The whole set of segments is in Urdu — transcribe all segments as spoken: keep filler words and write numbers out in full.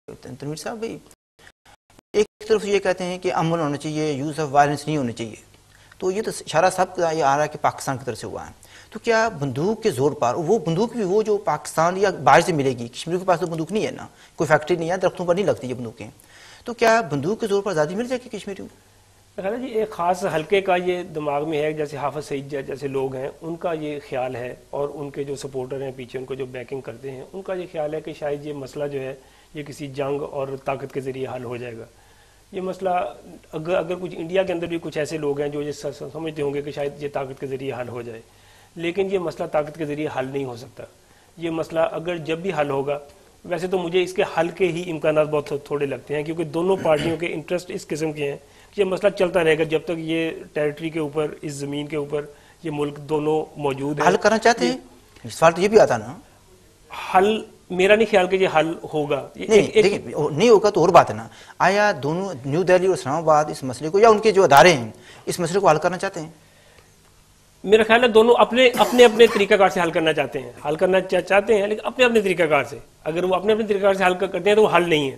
تنویر صاحب بھائی ایک طرف یہ کہتے ہیں کہ امن ہونا چاہیے، یوز آف وائلنس نہیں ہونا چاہیے، تو یہ تو اشارہ صاحب کا یہ آ رہا ہے کہ پاکستان کی طرف سے ہوا ہے، تو کیا بندوق کے زور پر وہ بندوق بھی وہ جو پاکستان یا باہر سے ملے گی؟ کشمیر کے پاس تو بندوق نہیں ہے نا، کوئی فیکٹری نہیں ہے، درختوں پر نہیں لگتی یہ بندوقیں، تو کیا بندوق کے زور پر آزادی مل جائے گی کشمیریوں کو؟ جی ایک خاص حلقے کا یہ دماغ میں ہے، جیسے حافظ سعید جیسے لوگ ہیں ان کا یہ خیال ہے، اور ان کے جو سپورٹر ہیں پیچھے ان کو جو بیکنگ کرتے ہیں ان کا یہ خیال ہے کہ شاید یہ مسئلہ جو ہے یہ کسی جنگ اور طاقت کے ذریعے حل ہو جائے گا۔ یہ مسئلہ اگر اگر کچھ انڈیا کے اندر بھی کچھ ایسے لوگ ہیں جو یہ سمجھتے ہوں گے کہ شاید یہ طاقت کے ذریعے حل ہو جائے، لیکن یہ مسئلہ طاقت کے ذریعے حل نہیں ہو سکتا۔ یہ مسئلہ اگر جب بھی حل ہوگا، ویسے تو مجھے اس کے حل کے ہی امکانات بہت تھوڑے لگتے ہیں، کیونکہ دونوں پارٹیوں کے انٹرسٹ اس قسم کے ہیں کہ یہ مسئلہ چلتا رہے گا جب تک یہ ٹیریٹری کے اوپر، اس زمین کے اوپر یہ ملک دونوں موجود ہیں۔ حل کرنا چاہتے ہیں؟ سوال تو یہ بھی آتا نا، حل میرا نہیں خیال کہ یہ حل ہوگا۔ نہیں دیکھیں نہیں ہوگا تو اور بات ہے نا، آیا دونوں نیو دہلی اور اسلام آباد اس مسئلے کو یا ان کے جو ادارے ہیں اس مسئلے کو حل کرنا چاہتے ہیں؟ میرا خیال ہے دونوں اپنے اپنے اپنے طریقہ کار سے حل کرنا چاہتے ہیں، حل کرنا چاہتے ہیں لیکن اپنے اپنے طریقہ کار سے۔ اگر وہ اپنے اپنے طریقہ کار سے حل کرتے ہیں تو وہ حل نہیں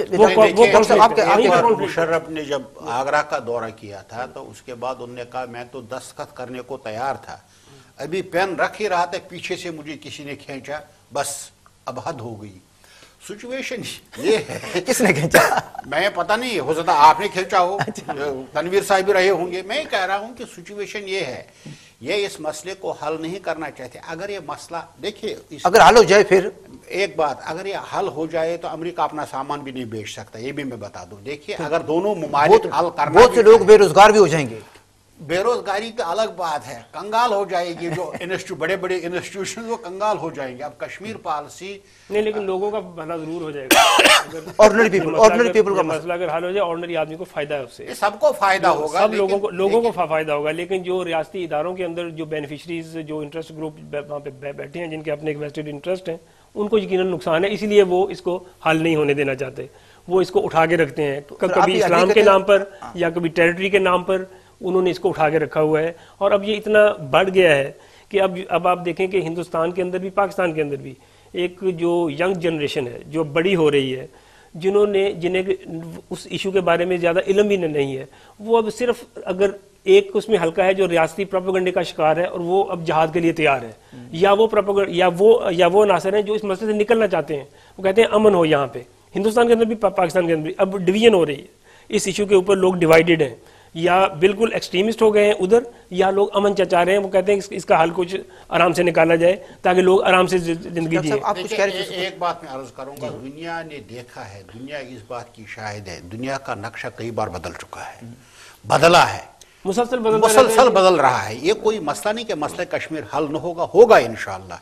ہے۔ مشرف نے جب آگرہ کا دورہ کیا تھا تو اس کے بعد انہوں نے کہا میں تو دستخط کرنے کو تیار تھا، ابھی پین رکھ ہی رہا تھا، پیچھے سے مجھے کسی نے کھینچا، بس اب حد ہو گئی۔ سچویشن یہ ہے، کس نے کھینچا؟ میں پتہ نہیں، ہو سکتا آپ نے کھینچا ہو، تنویر صاحب بھی رہے ہوں گے۔ میں کہہ رہا ہوں کہ سچویشن یہ ہے، یہ اس مسئلے کو حل نہیں کرنا چاہتے۔ اگر یہ مسئلہ دیکھیے اگر حل ہو جائے پھر ایک بات، اگر یہ حل ہو جائے تو امریکہ اپنا سامان بھی نہیں بیچ سکتا، یہ بھی میں بتا دوں۔ دیکھیے اگر دونوں ممالک حل کرنا، بہت سے لوگ بے روزگار بھی ہو جائیں گے۔ بے روزگاری تو الگ بات ہے، کنگال ہو جائے گی، جو انسٹیٹیوٹ بڑے بڑے انسٹیٹیوشن وہ کنگال ہو جائیں گے۔ اب کشمیر پالیسی نہیں، لیکن لوگوں کا بھلا ضرور ہو جائے گا۔ آرڈنری پیپل آرڈنری پیپل کا مسئلہ اگر حل ہو جائے، آرڈنری آدمی کو فائدہ ہے اس سے، سب کو فائدہ ہوگا، سب لوگوں کو لوگوں کو فائدہ ہوگا۔ لیکن جو ریاستی اداروں کے اندر جو بینیفیشریز، جو انٹرسٹ گروپ وہاں پہ بیٹھے ہیں، جن کے اپنے ایک ویسٹڈ انٹرسٹ ہیں، ان کو یقیناً نقصان ہے، اسی لیے وہ اس کو حل نہیں ہونے دینا چاہتے، وہ اس کو اٹھا کے رکھتے ہیں، کبھی اسلام کے نام پر یا کبھی ٹیریٹری کے نام پر انہوں نے اس کو اٹھا کے رکھا ہوا ہے۔ اور اب یہ اتنا بڑھ گیا ہے کہ اب اب آپ دیکھیں کہ ہندوستان کے اندر بھی، پاکستان کے اندر بھی ایک جو ینگ جنریشن ہے جو بڑی ہو رہی ہے، جنہوں نے جنہیں اس ایشو کے بارے میں زیادہ علم بھی نہیں ہے، وہ اب صرف اگر ایک اس میں حلقہ ہے جو ریاستی پروپیگنڈے کا شکار ہے اور وہ اب جہاد کے لیے تیار ہے، یا وہ یا وہ یا وہ عناصر ہیں جو اس مسئلے سے نکلنا چاہتے ہیں، وہ کہتے ہیں امن ہو یہاں پہ۔ ہندوستان کے اندر بھی پاکستان کے اندر بھی اب ڈویژن ہو رہی ہے اس ایشو کے اوپر، لوگ ڈیوائیڈڈ ہیں، یا بالکل ایکسٹریمسٹ ہو گئے ہیں ادھر، یا لوگ امن چاہ رہے ہیں، وہ کہتے ہیں اس کا حل کچھ آرام سے نکالا جائے تاکہ لوگ آرام سے زندگی جئیں۔ ایک بات میں عرض کروں گا، دنیا نے دیکھا ہے، دنیا اس بات کی شاہد ہے، دنیا کا نقشہ کئی بار بدل چکا ہے، بدلا ہے، مسلسل بدل مسلسل بدل رہا ہے۔ یہ کوئی مسئلہ نہیں کہ مسئلہ کشمیر حل نہ ہوگا، ہوگا انشاءاللہ۔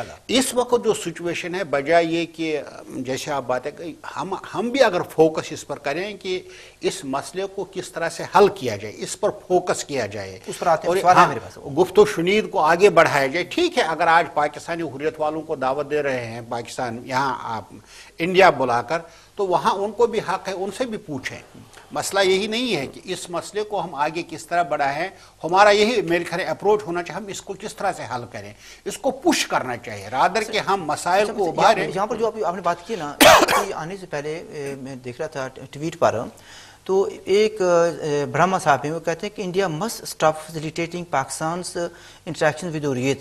اس وقت جو سچویشن ہے، بجائے یہ کہ جیسے آپ باتیں ہم ہم بھی اگر فوکس اس پر کریں کہ اس مسئلے کو کس طرح سے حل کیا جائے، اس پر فوکس کیا جائے، گفت و شنید کو آگے بڑھایا جائے۔ ٹھیک ہے، اگر آج پاکستانی حریت والوں کو دعوت دے رہے ہیں پاکستان، یہاں انڈیا بلا کر، تو وہاں ان کو بھی حق ہے، ان سے بھی پوچھیں۔ مسئلہ یہی نہیں ہے کہ اس مسئلے کو ہم آگے کس طرح بڑھائیں، ہمارا یہی میرے خیال اپروچ ہونا چاہیے، ہم اس کو کس طرح سے حل کریں، اس کو پش کرنا چاہیے، رادر کہ ہم مسائل کو ابھاریں۔ یہاں پر جو آپ نے بات کی نا، آنے سے پہلے میں دیکھ رہا تھا ٹویٹ پر، تو ایک برہما صاحب ہیں، وہ کہتے ہیں کہ India must stop facilitating Pakistan's interaction with Hurriyat.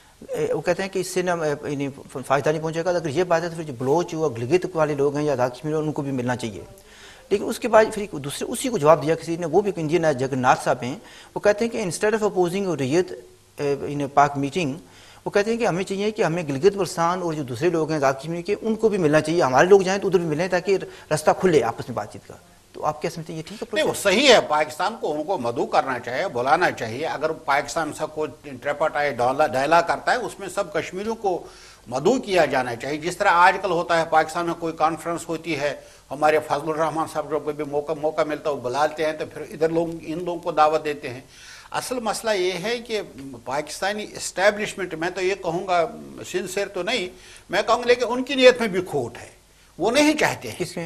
وہ کہتے ہیں کہ اس سے نہ فائدہ نہیں پہنچے گا، اگر یہ بات ہے تو پھر جو بلوچ و گلگت والے لوگ ہیں یا آزاد کشمیر ان کو بھی ملنا چاہیے۔ لیکن اس کے بعد پھر دوسرے اسی کو جواب دیا کسی نے، وہ بھی انڈین ہے، جگن ناتھ صاحب ہیں، وہ کہتے ہیں کہ instead of opposing Hurriyat in Pak meeting, وہ کہتے ہیں کہ ہمیں چاہیے کہ ہمیں گلگت بلتستان اور جو دوسرے لوگ ہیں آزاد کشمیر کے، ان کو بھی ملنا چاہیے، ہمارے لوگ جائیں تو ادھر بھی ملیں تاکہ راستہ کھلے آپس میں بات چیت کا۔ تو آپ کیا سمجھتے ہیں یہ ٹھیک ہے؟ نہیں، وہ صحیح ہے، پاکستان کو ان کو مدعو کرنا چاہیے، بلانا چاہیے۔ اگر پاکستان سب کو ٹریپاٹائے ڈائلا کرتا ہے، اس میں سب کشمیریوں کو مدعو کیا جانا چاہیے۔ جس طرح آج کل ہوتا ہے، پاکستان میں کوئی کانفرنس ہوتی ہے، ہمارے فضل الرحمان صاحب جو بھی موقع موقع ملتا ہے وہ بلاتے ہیں، تو پھر ادھر لوگ ان لوگوں کو دعوت دیتے ہیں۔ اصل مسئلہ یہ ہے کہ پاکستانی اسٹیبلشمنٹ، میں تو یہ کہوں گا سنسیئر تو نہیں، میں کہوں گا لیکن ان کی نیت میں بھی کھوٹ ہے، وہ نہیں چاہتے ہیں کس میں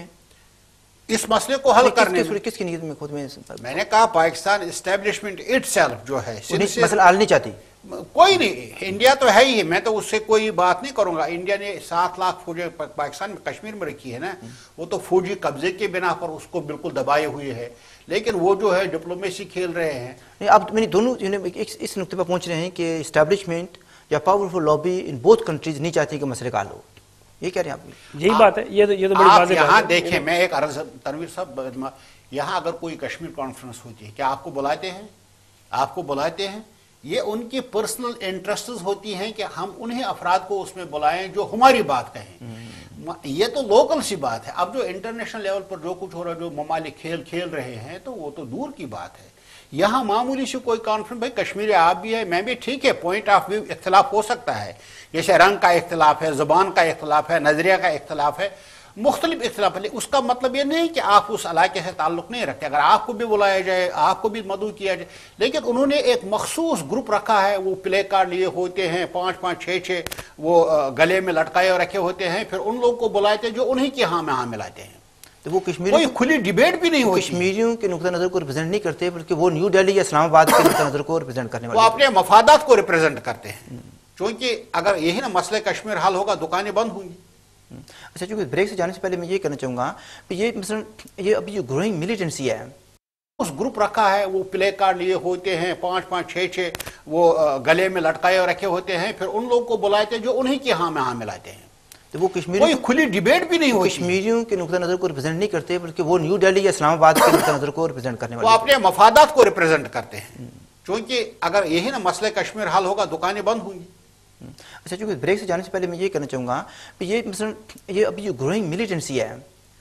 اس مسئلے کو حل کرنے میں۔ کس کی نیت میں کھوٹ میں؟ میں نے کہا پاکستان اسٹیبلشمنٹ اٹ سیلف جو ہے مسئلہ حل نہیں چاہتی، کوئی نہیں، انڈیا تو ہے ہی، میں تو اس سے کوئی بات نہیں کروں گا. انڈیا نے سات لاکھ فوجی پاکستان میں کشمیر میں رکھی ہے نا، وہ تو فوجی قبضے کے بنا پر اس کو بالکل دبائے ہوئے ہے، لیکن وہ جو ہے ڈپلومیسی کھیل رہے ہیں. اب میں دونوں اس نقطے پر پہنچ رہے ہیں کہ اسٹیبلشمنٹ یا powerful lobby in both countries نہیں چاہتی کہ مسئلے کا حل ہو. یہ کہہ رہے ہیں آپ؟ یہی بات ہے. یہ تو یہ تو بڑی واضح بات ہے. یہاں دیکھیں، میں ایک عرض تنویر صاحب، یہاں اگر کوئی کشمیر کانفرنس ہوتی ہے، کیا آپ کو بلاتے ہیں؟ آپ کو بلاتے ہیں؟ یہ ان کی پرسنل انٹرسٹز ہوتی ہیں کہ ہم انہیں افراد کو اس میں بلائیں جو ہماری بات کہیں. یہ تو لوکل سی بات ہے. اب جو انٹرنیشنل لیول پر جو کچھ ہو رہا ہے، جو ممالک کھیل کھیل رہے ہیں، تو وہ تو دور کی بات ہے. یہاں معمولی سے کوئی کانفرنس، بھائی کشمیر آپ بھی ہے، میں بھی، ٹھیک ہے، پوائنٹ آف ویو اختلاف ہو سکتا ہے، جیسے رنگ کا اختلاف ہے، زبان کا اختلاف ہے، نظریہ کا اختلاف ہے، مختلف اختلاف ہے. اس کا مطلب یہ نہیں کہ آپ اس علاقے سے تعلق نہیں رکھتے. اگر آپ کو بھی بلایا جائے، آپ کو بھی مدعو کیا جائے، لیکن انہوں نے ایک مخصوص گروپ رکھا ہے، وہ پلے کارڈ لیے ہوتے ہیں، پانچ پانچ چھ چھ وہ گلے میں لٹکائے رکھے ہوتے ہیں، پھر ان لوگوں کو بلاتے ہیں جو انہیں کی ہاں میں ہاں ملاتے ہیں. تو وہ کشمیر کوئی کھلی ڈیبیٹ بھی نہیں ہوتی. کشمیریوں کے نقطہ نظر کو ریپرزینٹ نہیں کرتے، بلکہ وہ نیو دہلی یا اسلام آباد کے نقطہ نظر کو ریپرزینٹ کرنے والے، وہ اپنے مفادات کو ریپرزینٹ کرتے ہیں. چونکہ اگر یہی نا مسئلہ کشمیر حل ہوگا، دکانیں بند ہوں گی. اچھا، چونکہ بریک سے جانے سے پہلے میں یہ کہنا چاہوں گا کہ یہ مثلا یہ ابھی جو گروئنگ ملیٹنسی ہے، اس گروپ رکھا ہے، وہ پلے کارڈ لیے ہوتے ہیں، پانچ پانچ چھ چھ وہ گلے میں لٹکائے رکھے ہوتے ہیں، پھر ان لوگوں کو بلاتے ہیں جو انہیں کی ہاں میں ہاں ملاتے ہیں. تو وہ کشمیر کوئی کھلی ڈیبیٹ بھی نہیں ہوتی. کشمیریوں کے نقطہ نظر کو ریپرزینٹ نہیں کرتے، بلکہ وہ نیو دہلی یا اسلام آباد کے نقطہ نظر کو ریپرزینٹ کرنے والے، وہ اپنے مفادات کو ریپرزینٹ کرتے ہیں. چونکہ اگر یہی نا مسئلہ کشمیر حل ہوگا، دکانیں بند ہوں گی. اچھا، چونکہ بریک سے جانے سے پہلے میں یہ کہنا چاہوں گا کہ یہ مثلا یہ ابھی جو گروئنگ ملیٹنسی ہے،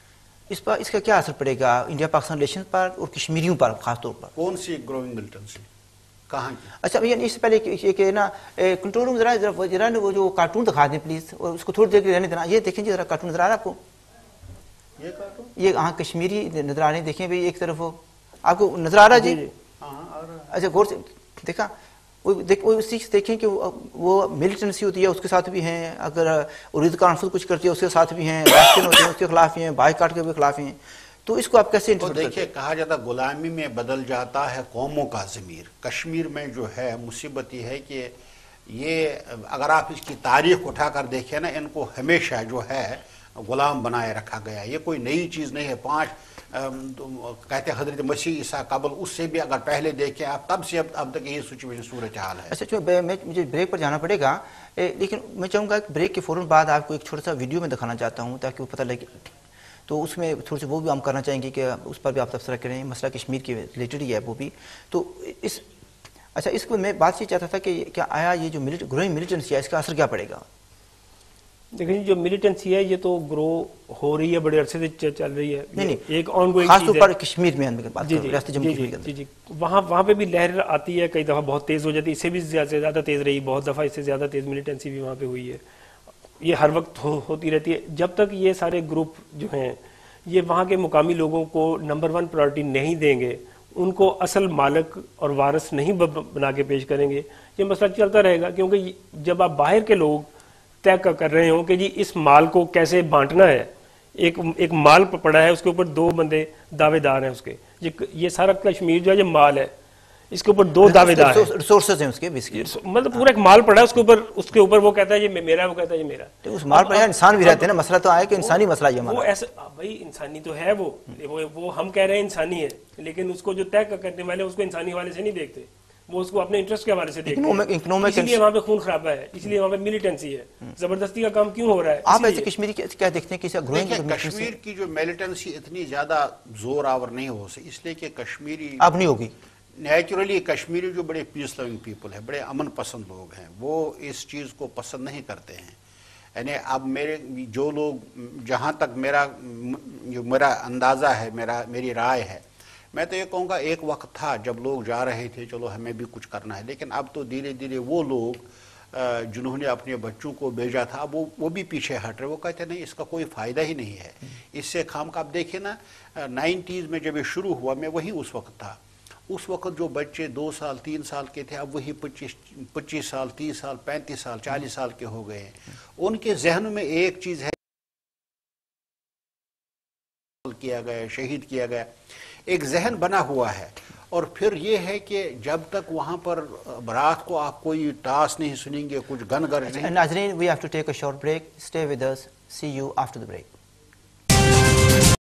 اس پر اس کا کیا اثر پڑے گا انڈیا پاکستان ریلیشن پر اور کشمیریوں پر خاص طور پر؟ کون سی گروئنگ ملیٹنسی؟ کہاں کی؟ اچھا، اس سے پہلے یہ کہ نا کنٹرول روم ذرا ذرا وہ جو کارٹون دکھا دیں پلیز، اور اس کو تھوڑی دیر کے لیے رہنے دینا. یہ دیکھیں جی، ذرا کارٹون نظر آ رہا ہے آپ کو؟ یہ کارٹون یہ ہاں کشمیری نظر آ رہے ہیں. دیکھیں بھائی، ایک طرف وہ آپ کو نظر آ رہا ہے جی؟ اچھا، غور سے دیکھا. وہ اسی سے دیکھیں کہ وہ ملیٹنسی ہوتی ہے، اس کے ساتھ بھی ہیں. اگر ارید کانفرنس کچھ کرتی ہے، اس کے ساتھ بھی ہیں. ریسٹن ہوتے ہیں، اس کے خلاف بھی ہیں. بائی کاٹ کے بھی خلاف ہیں. تو اس کو آپ کیسے انٹرپریٹ کرتے ہیں؟ دیکھیے، کہا جاتا غلامی میں بدل جاتا ہے قوموں کا ضمیر. کشمیر میں جو ہے مصیبت یہ ہے کہ یہ اگر آپ اس کی تاریخ اٹھا کر دیکھیں نا، ان کو ہمیشہ جو ہے غلام بنائے رکھا گیا. یہ کوئی نئی چیز نہیں ہے. پانچ کہتے ہیں حضرت مسیح عیسیٰ قبل، اس سے بھی اگر پہلے دیکھیں آپ، تب سے اب اب تک یہی سچویشن صورت حال ہے. اچھا، میں مجھے بریک پر جانا پڑے گا، لیکن میں چاہوں گا کہ بریک کے فوراً بعد آپ کو ایک چھوٹا سا ویڈیو میں دکھانا چاہتا ہوں تاکہ وہ پتہ لگے. تو اس میں تھوڑے سے وہ بھی ہم کرنا چاہیں گے کہ اس پر بھی آپ تبصرہ کریں. مسئلہ کشمیر کے ریلیٹڈ ہی ہے وہ بھی. تو اس اچھا اس کو میں بات یہ چاہتا تھا کہ کیا آیا یہ جو گروئنگ ملیٹنسی ہے، اس کا اثر کیا پڑے گا؟ دیکھیں، جو ملیٹنسی ہے یہ تو گرو ہو رہی ہے، بڑے عرصے سے چل رہی ہے. نہیں ایک آن گوئنگ خاص طور پر کشمیر میں بات جی ریاست جموں کشمیر کے جی اندر، جی وہاں وہاں پہ بھی لہر آتی ہے. کئی دفعہ بہت تیز ہو جاتی ہے، اس سے بھی زیادہ تیز رہی. بہت دفعہ اس سے زیادہ تیز ملیٹنسی بھی وہاں پہ ہوئی ہے. یہ ہر وقت ہوتی رہتی ہے. جب تک یہ سارے گروپ جو ہیں یہ وہاں کے مقامی لوگوں کو نمبر ون پرائرٹی نہیں دیں گے، ان کو اصل مالک اور وارث نہیں بنا کے پیش کریں گے، یہ مسئلہ چلتا رہے گا. کیونکہ جب آپ باہر کے لوگ طے کر رہے ہوں کہ جی اس مال کو کیسے بانٹنا ہے، ایک ایک مال پڑا ہے، اس کے اوپر دو بندے دعوے دار ہیں اس کے، یہ سارا کشمیر جو ہے یہ مال ہے، اس کے اوپر دو دعوے دار ہیں، ریسورسز ہیں اس کے، مطلب پورا ایک مال پڑا ہے، اس کے اوپر اس کے اوپر وہ کہتا ہے یہ میرا ہے، وہ کہتا ہے یہ میرا. اس مال پر انسان بھی رہتے ہیں نا. مسئلہ تو آیا کہ انسانی مسئلہ یہ وہ ایسا بھائی انسانی تو ہے، وہ وہ ہم کہہ رہے ہیں انسانی ہے، لیکن اس کو جو طے کرنے والے اس کو انسانی حوالے سے نہیں دیکھتے، وہ اس کو اپنے انٹرسٹ کے حوالے سے دیکھتے ہیں. اس لیے وہاں پہ خون خرابہ ہے، اس لیے وہاں پہ ملیٹنسی ہے. زبردستی کا کام کیوں ہو رہا ہے؟ آپ ایسے کشمیری کیا دیکھتے ہیں کہ کشمیر کی جو ملیٹنسی اتنی زیادہ زور آور نہیں ہو سکتی، اس لیے کہ کشمیری اب نہیں ہوگی. نیچرلی کشمیری جو بڑے پیس لونگ پیپل ہیں، بڑے امن پسند لوگ ہیں، وہ اس چیز کو پسند نہیں کرتے ہیں. یعنی اب میرے جو لوگ، جہاں تک میرا جو میرا اندازہ ہے، میرا میری رائے ہے، میں تو یہ کہوں گا ایک وقت تھا جب لوگ جا رہے تھے چلو ہمیں بھی کچھ کرنا ہے، لیکن اب تو دھیرے دھیرے وہ لوگ جنہوں نے اپنے بچوں کو بھیجا تھا اب وہ وہ بھی پیچھے ہٹ رہے. وہ کہتے نہیں اس کا کوئی فائدہ ہی نہیں ہے، اس سے خام کا. اب دیکھیں نا نائنٹیز میں جب یہ شروع ہوا، میں وہی اس وقت تھا. اس وقت جو بچے دو سال تین سال کے تھے اب وہی پچیس پچیس سال تیس سال پینتیس سال چالیس سال کے ہو گئے ہیں. ان کے ذہن میں ایک چیز ہے، کیا گیا شہید کیا گیا، ایک ذہن بنا ہوا ہے. اور پھر یہ ہے کہ جب تک وہاں پر رات کو آپ کوئی ٹاس نہیں سنیں گے, کچھ گن گرج نہیں. ناظرین, we have to take a short break. Stay with us. See you after the break.